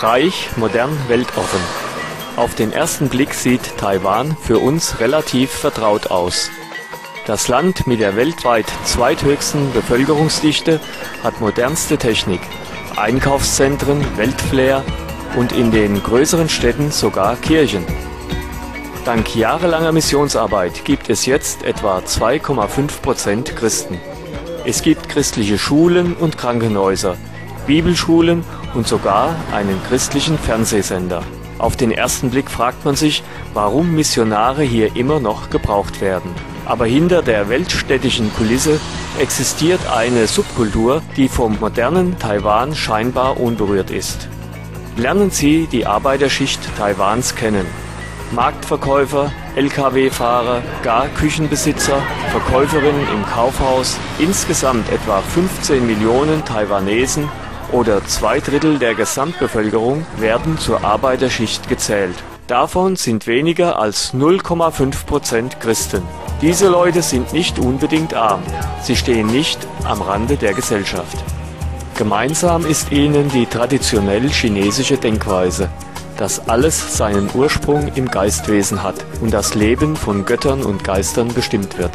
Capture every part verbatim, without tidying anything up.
Reich, modern, weltoffen. Auf den ersten Blick sieht Taiwan für uns relativ vertraut aus. Das Land mit der weltweit zweithöchsten Bevölkerungsdichte hat modernste Technik, Einkaufszentren, Weltflair und in den größeren Städten sogar Kirchen. Dank jahrelanger Missionsarbeit gibt es jetzt etwa zwei Komma fünf Prozent Christen. Es gibt christliche Schulen und Krankenhäuser, Bibelschulen und sogar einen christlichen Fernsehsender. Auf den ersten Blick fragt man sich, warum Missionare hier immer noch gebraucht werden. Aber hinter der weltstädtischen Kulisse existiert eine Subkultur, die vom modernen Taiwan scheinbar unberührt ist. Lernen Sie die Arbeiterschicht Taiwans kennen. Marktverkäufer, L K W-Fahrer, gar Küchenbesitzer, Verkäuferinnen im Kaufhaus, insgesamt etwa fünfzehn Millionen Taiwanesen oder zwei Drittel der Gesamtbevölkerung werden zur Arbeiterschicht gezählt. Davon sind weniger als null Komma fünf Prozent Christen. Diese Leute sind nicht unbedingt arm. Sie stehen nicht am Rande der Gesellschaft. Gemeinsam ist ihnen die traditionell chinesische Denkweise, dass alles seinen Ursprung im Geistwesen hat und das Leben von Göttern und Geistern bestimmt wird.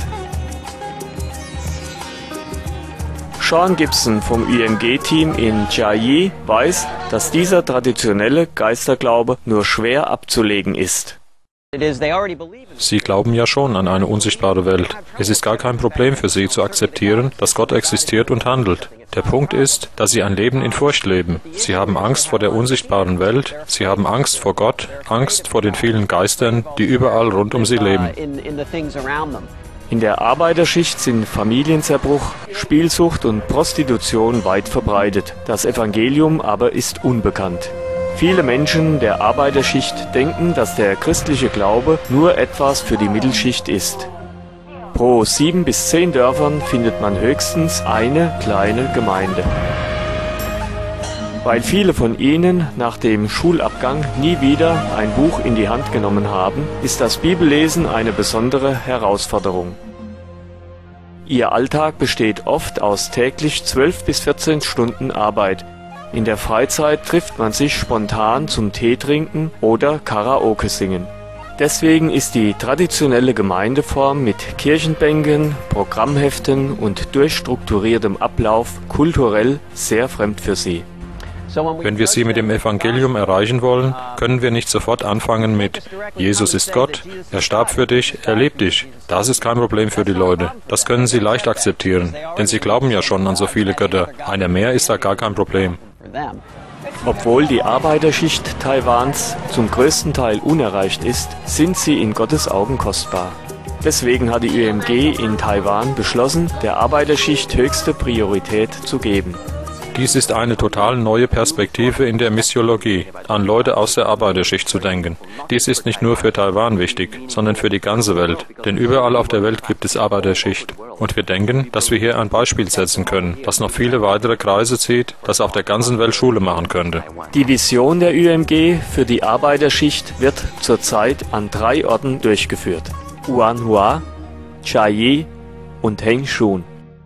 Sean Gibson vom Ü M G-Team in Chiayi weiß, dass dieser traditionelle Geisterglaube nur schwer abzulegen ist. Sie glauben ja schon an eine unsichtbare Welt. Es ist gar kein Problem für sie zu akzeptieren, dass Gott existiert und handelt. Der Punkt ist, dass sie ein Leben in Furcht leben. Sie haben Angst vor der unsichtbaren Welt, sie haben Angst vor Gott, Angst vor den vielen Geistern, die überall rund um sie leben. In der Arbeiterschicht sind Familienzerbruch, Spielsucht und Prostitution weit verbreitet. Das Evangelium aber ist unbekannt. Viele Menschen der Arbeiterschicht denken, dass der christliche Glaube nur etwas für die Mittelschicht ist. Pro sieben bis zehn Dörfern findet man höchstens eine kleine Gemeinde. Weil viele von ihnen nach dem Schulabgang nie wieder ein Buch in die Hand genommen haben, ist das Bibellesen eine besondere Herausforderung. Ihr Alltag besteht oft aus täglich zwölf bis vierzehn Stunden Arbeit. In der Freizeit trifft man sich spontan zum Tee trinken oder Karaoke singen. Deswegen ist die traditionelle Gemeindeform mit Kirchenbänken, Programmheften und durchstrukturiertem Ablauf kulturell sehr fremd für sie. Wenn wir sie mit dem Evangelium erreichen wollen, können wir nicht sofort anfangen mit Jesus ist Gott, er starb für dich, er liebt dich. Das ist kein Problem für die Leute. Das können sie leicht akzeptieren, denn sie glauben ja schon an so viele Götter. Einer mehr ist da gar kein Problem. Obwohl die Arbeiterschicht Taiwans zum größten Teil unerreicht ist, sind sie in Gottes Augen kostbar. Deswegen hat die Ü M G in Taiwan beschlossen, der Arbeiterschicht höchste Priorität zu geben. Dies ist eine total neue Perspektive in der Missiologie, an Leute aus der Arbeiterschicht zu denken. Dies ist nicht nur für Taiwan wichtig, sondern für die ganze Welt. Denn überall auf der Welt gibt es Arbeiterschicht. Und wir denken, dass wir hier ein Beispiel setzen können, das noch viele weitere Kreise zieht, das auf der ganzen Welt Schule machen könnte. Die Vision der Ü M G für die Arbeiterschicht wird zurzeit an drei Orten durchgeführt: Uanhua, Chiayi und Hengshun.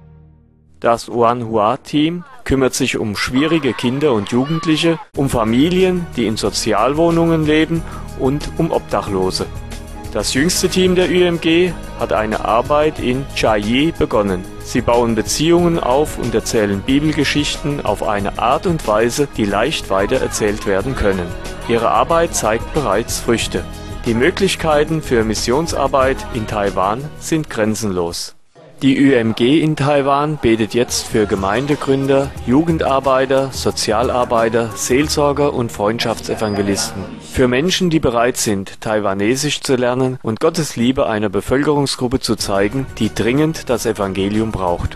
Das Uanhua-Team kümmert sich um schwierige Kinder und Jugendliche, um Familien, die in Sozialwohnungen leben und um Obdachlose. Das jüngste Team der Ü M G hat eine Arbeit in Chiayi begonnen. Sie bauen Beziehungen auf und erzählen Bibelgeschichten auf eine Art und Weise, die leicht weitererzählt werden können. Ihre Arbeit zeigt bereits Früchte. Die Möglichkeiten für Missionsarbeit in Taiwan sind grenzenlos. Die Ü M G in Taiwan betet jetzt für Gemeindegründer, Jugendarbeiter, Sozialarbeiter, Seelsorger und Freundschaftsevangelisten. Für Menschen, die bereit sind, Taiwanesisch zu lernen und Gottes Liebe einer Bevölkerungsgruppe zu zeigen, die dringend das Evangelium braucht.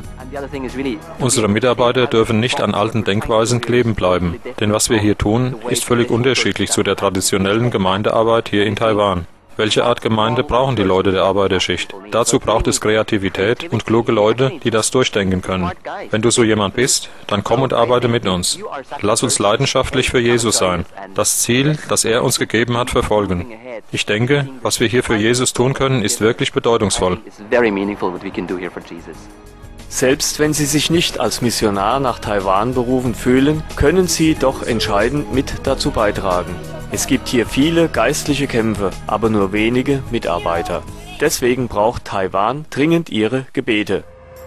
Unsere Mitarbeiter dürfen nicht an alten Denkweisen kleben bleiben, denn was wir hier tun, ist völlig unterschiedlich zu der traditionellen Gemeindearbeit hier in Taiwan. Welche Art Gemeinde brauchen die Leute der Arbeiterschicht? Dazu braucht es Kreativität und kluge Leute, die das durchdenken können. Wenn du so jemand bist, dann komm und arbeite mit uns. Lass uns leidenschaftlich für Jesus sein, das Ziel, das er uns gegeben hat, verfolgen. Ich denke, was wir hier für Jesus tun können, ist wirklich bedeutungsvoll. Selbst wenn Sie sich nicht als Missionar nach Taiwan berufen fühlen, können Sie doch entscheidend mit dazu beitragen. Es gibt hier viele geistliche Kämpfe, aber nur wenige Mitarbeiter. Deswegen braucht Taiwan dringend Ihre Gebete.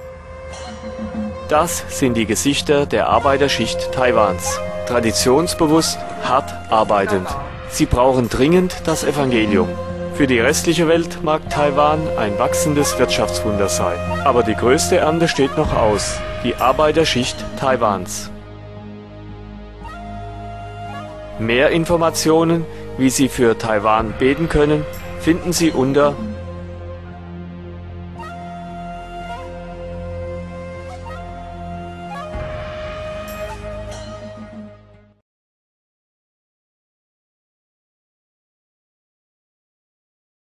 Das sind die Gesichter der Arbeiterschicht Taiwans. Traditionsbewusst, hart arbeitend. Sie brauchen dringend das Evangelium. Für die restliche Welt mag Taiwan ein wachsendes Wirtschaftswunder sein. Aber die größte Ernte steht noch aus. Die Arbeiterschicht Taiwans. Mehr Informationen, wie Sie für Taiwan beten können, finden Sie unter